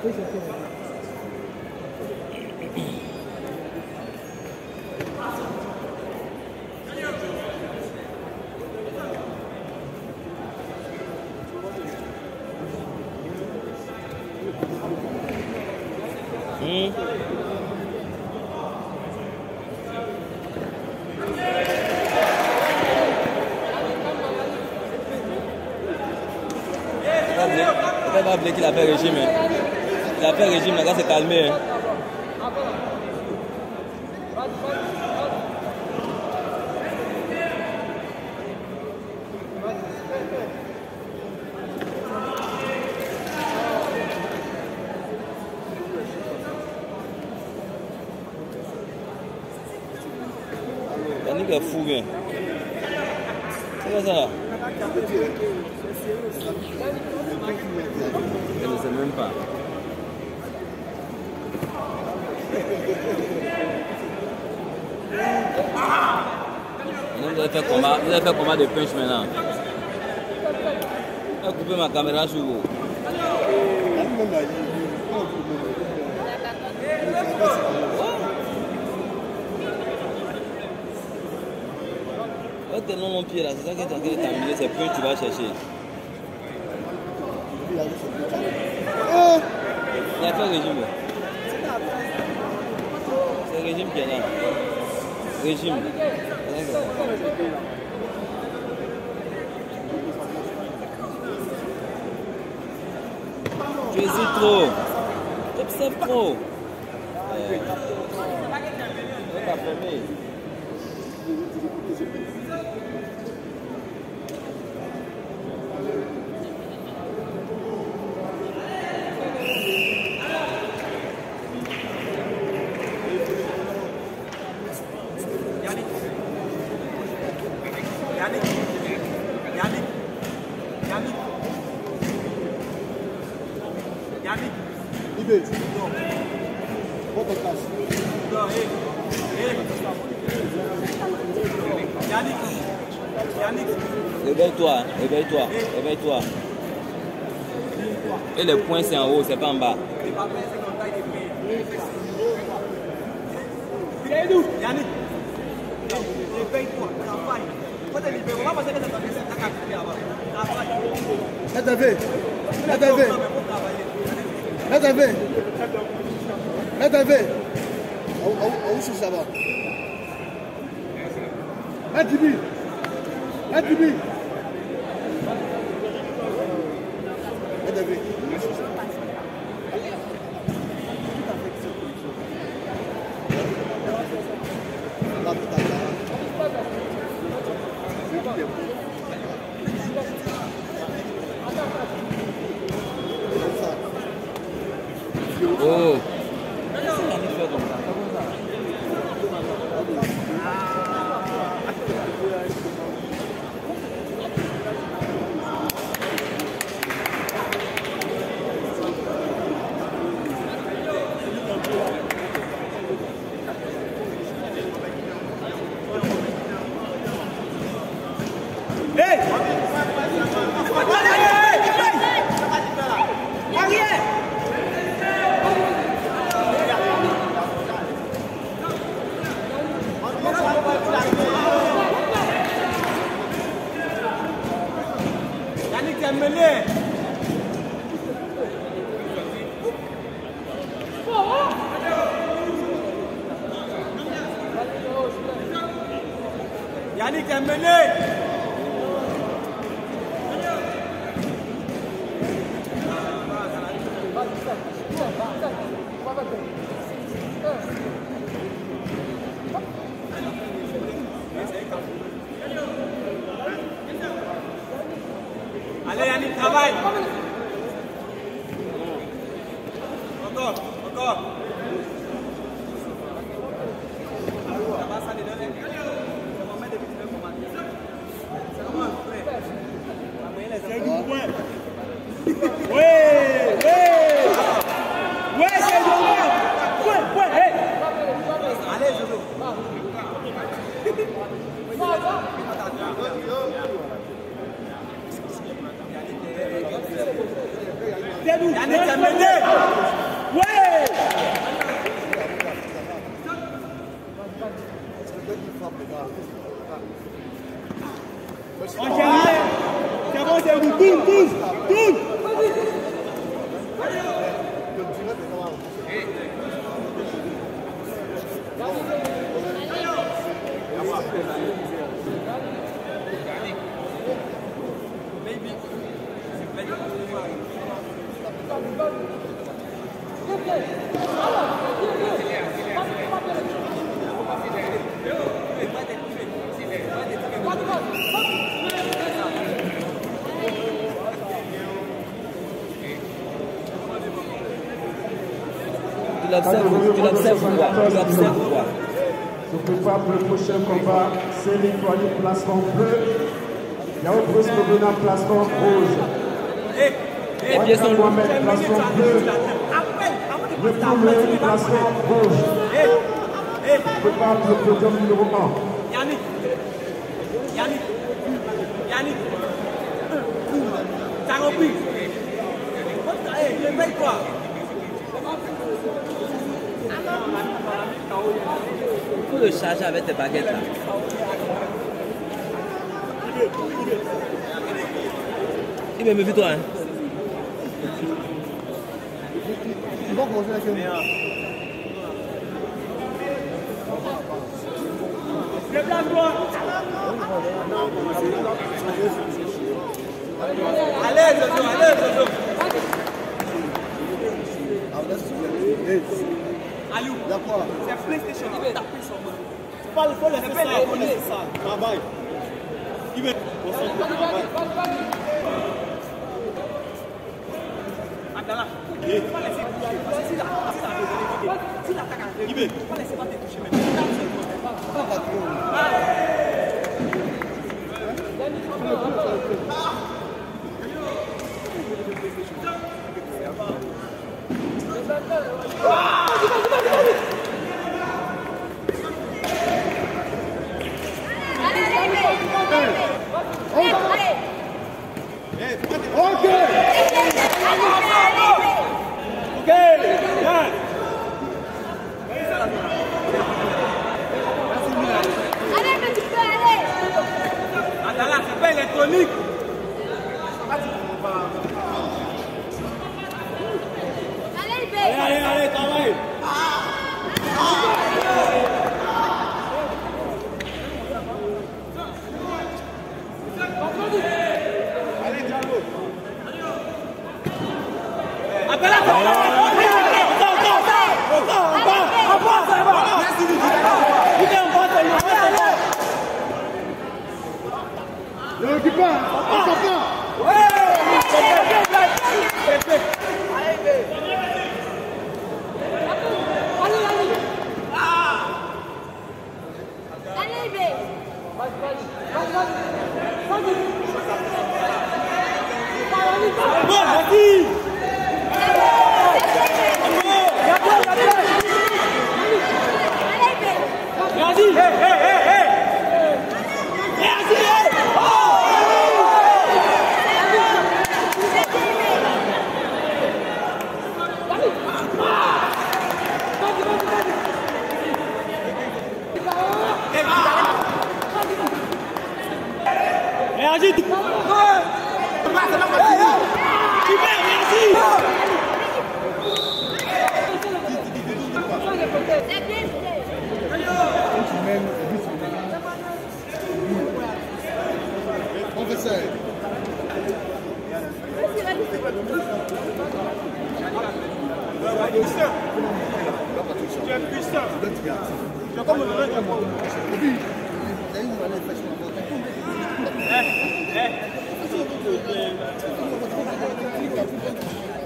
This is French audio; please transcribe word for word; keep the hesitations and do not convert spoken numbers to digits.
Qu'il a fait régime. Il a fait régime, le gars s'est calmé. Yannick est fou, bien. C'est ça. Je ne sais même pas. Vous allez faire combat, vous allez faire combat de punch maintenant. Je vais couper ma caméra sur vous. Oh, tellement mon pied là, c'est ça qui est en train de t'amuser, c'est punch que tu vas chercher. Il a fait régime. C'est le régime qui est là. Régime. Tu hésites trop. Tu observes trop. Euh, on va fermer. Réveille-toi, réveille-toi, réveille-toi. Et le point c'est en haut, c'est pas en bas. Yannick, réveille-toi, travaille. Mets ta V. Mets ta V. Mets ta V. Mets ta V. Où est-ce que ça va? Mets Tibi. Mets Tibi. Mets ta V. Oh. Yannick est mené. Allez Yannick, travaille. Encore, encore. C'est du point. Oui, oui. Oui, c'est du point. Point, point. Hey. Allez, je veux. Derrière nous. Yannick, t'as mené. Ouais. On gère. C'est bon, c'est vous. Tourne, tourne, tourne. Tu l'observes quoi? Tu l'observes quoi? Se prépare pour le prochain combat. C'est l'étoile placement bleu. Yao Bruce Lobena placement rouge. Les pieds sont loin. Placement bleu. Le premier placement rouge. Prépare pour le podium numéro un. Yannick. Yannick. Yannick. T'as repris. Réveille-toi. Il faut le charger avec tes baguettes là. Il me méfie toi hein. Tu vas commencer avec un. Déplace-toi. Allez, Jojo, allez, Jojo. Aliou, c'est PlayStation, il veut taper sur moi. C'est pas le faut laisser ça, il faut laisser ça. Travail. Il veut. Attends là. Il ne faut pas laisser toucher. Parce que si la si l'attaque a réglé, il ne faut pas laisser pas te toucher même. Électronique. Allez, allez, allez, travaille. Allez, Diallo. Appelle la Ne l'occupe pas, on s'en pas. Ouais. Réagis. On fait ça. Tu es puissant. Tu es comme le reste de moi. Eh, eh.